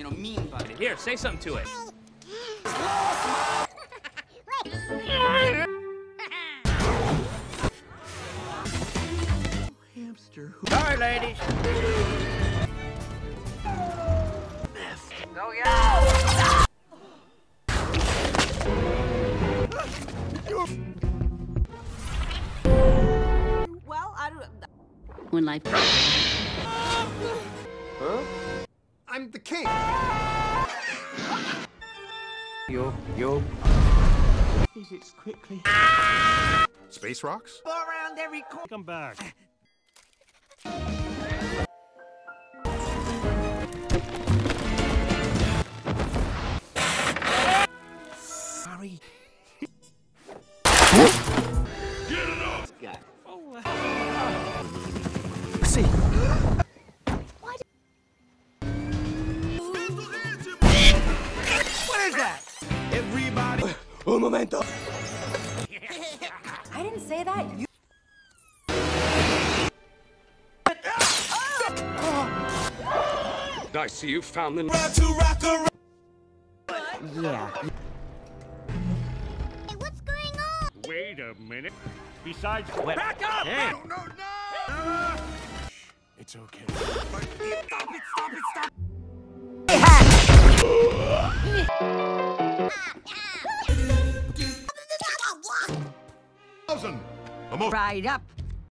of mean buddy. Here, say something to it. Hamster. Sorry, ladies. Oh, yeah. Well, I don't... When life... Huh? I'm the king. Yo. Physics quickly. Space rocks? Go around every corner. Come back. Sorry. Guy. See. What is that? Everybody. Un momento. I didn't say that. You... I see you found the... Yeah. Hey, what's going on? Wait a minute. Besides... Back up! Hey. No! It's okay. Stop it. I'm Right up.